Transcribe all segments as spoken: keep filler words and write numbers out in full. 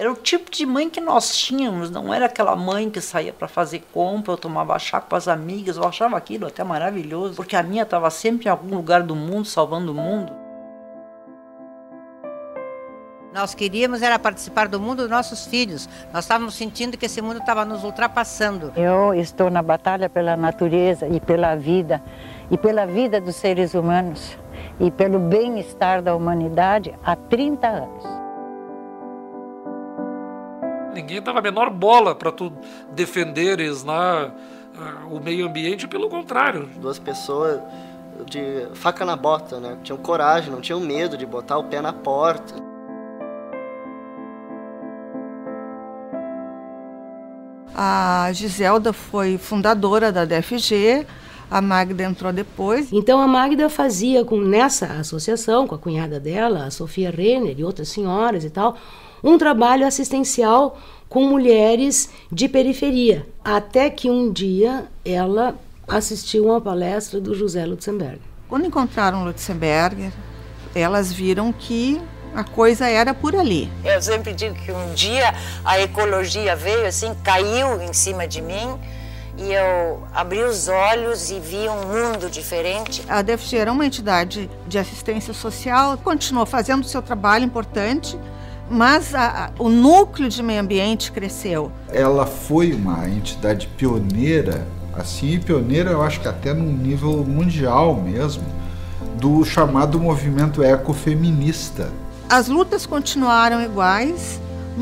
Era o tipo de mãe que nós tínhamos, não era aquela mãe que saía para fazer compra, eu tomava chá com as amigas, eu achava aquilo até maravilhoso, porque a minha estava sempre em algum lugar do mundo, salvando o mundo. Nós queríamos era participar do mundo dos nossos filhos. Nós estávamos sentindo que esse mundo estava nos ultrapassando. Eu estou na batalha pela natureza e pela vida, e pela vida dos seres humanos, e pelo bem-estar da humanidade há trinta anos. Ninguém dava a menor bola para tu defenderes lá uh, o meio ambiente, pelo contrário. Duas pessoas de faca na bota, né? Tinham coragem, não tinham medo de botar o pé na porta. A Giselda foi fundadora da D F G, a Magda entrou depois. Então a Magda fazia com, nessa associação, com a cunhada dela, a Sofia Renner e outras senhoras e tal, um trabalho assistencial com mulheres de periferia. Até que um dia ela assistiu a uma palestra do José Lutzenberger. Quando encontraram Lutzenberger, elas viram que a coisa era por ali. Eu sempre digo que um dia a ecologia veio assim, caiu em cima de mim e eu abri os olhos e vi um mundo diferente. A D F G era uma entidade de assistência social, continuou fazendo o seu trabalho importante, mas a, a, o núcleo de meio ambiente cresceu. Ela foi uma entidade pioneira, assim, pioneira eu acho que até num nível mundial mesmo, do chamado movimento ecofeminista. As lutas continuaram iguais,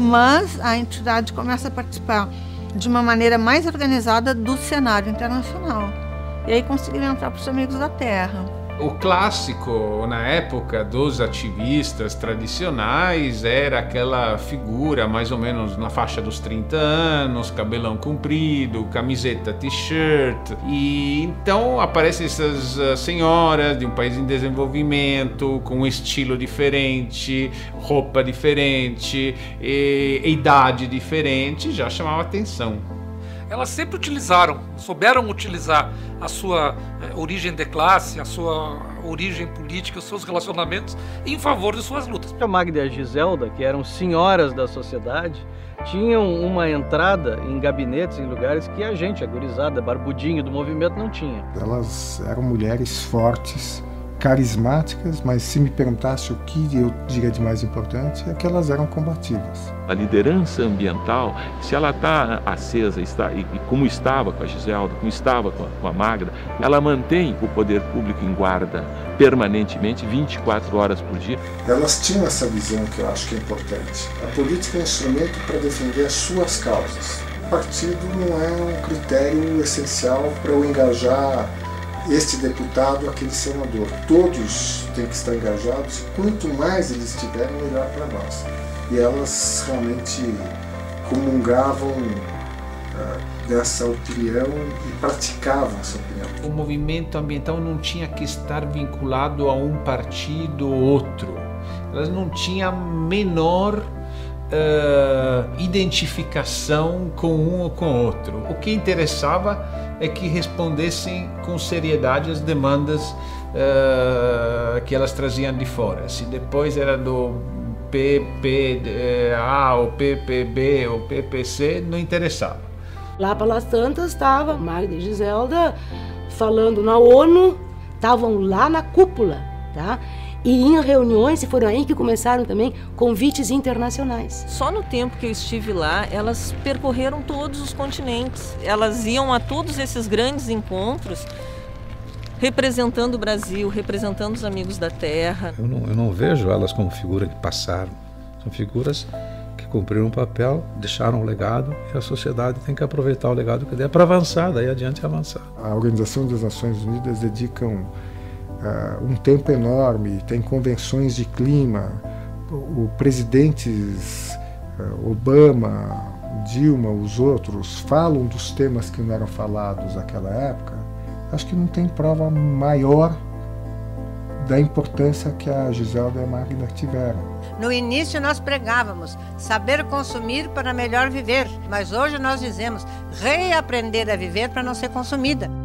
mas a entidade começa a participar de uma maneira mais organizada do cenário internacional. E aí conseguiram entrar para os Amigos da Terra. O clássico, na época dos ativistas tradicionais, era aquela figura mais ou menos na faixa dos trinta anos, cabelão comprido, camiseta t-shirt. E então aparecem essas uh, senhoras de um país em desenvolvimento, com um estilo diferente, roupa diferente, e, idade diferente, já chamava atenção. Elas sempre utilizaram, souberam utilizar a sua eh, origem de classe, a sua origem política, os seus relacionamentos em favor de suas lutas. A Magda e a Giselda, que eram senhoras da sociedade, tinham uma entrada em gabinetes, em lugares que a gente, a gurizada, barbudinho do movimento, não tinha. Elas eram mulheres fortes, carismáticas, mas se me perguntasse o que eu diria de mais importante, é que elas eram combativas. A liderança ambiental, se ela está acesa, está, e, e como estava com a Giselda, como estava com a, com a Magda, ela mantém o poder público em guarda permanentemente, vinte e quatro horas por dia. Elas tinham essa visão que eu acho que é importante. A política é um instrumento para defender as suas causas. O partido não é um critério essencial para eu engajar este deputado, aquele senador. Todos têm que estar engajados, e quanto mais eles estiverem, melhor para nós. E elas realmente comungavam uh, dessa opinião e praticavam essa opinião. O movimento ambiental não tinha que estar vinculado a um partido ou outro. Elas não tinham a menor uh, identificação com um ou com outro. O que interessava é que respondessem com seriedade as demandas uh, que elas traziam de fora. Se depois era do P P A, ou P P B, ou P P C, não interessava. Lá pelas tantas estava Magda e Giselda falando na ONU, estavam lá na cúpula, tá? E em reuniões, e foram aí que começaram também convites internacionais. Só no tempo que eu estive lá, elas percorreram todos os continentes. Elas iam a todos esses grandes encontros, representando o Brasil, representando os Amigos da Terra. Eu não, eu não vejo elas como figuras que passaram. São figuras que cumpriram um papel, deixaram um legado, e a sociedade tem que aproveitar o legado que der para avançar, daí adiante avançar. A Organização das Nações Unidas dedicam Uh, um tempo enorme, tem convenções de clima, o, o presidentes uh, Obama, Dilma, os outros falam dos temas que não eram falados naquela época. Acho que não tem prova maior da importância que a Giselda e a Magda tiveram. No início nós pregávamos saber consumir para melhor viver, mas hoje nós dizemos reaprender a viver para não ser consumida.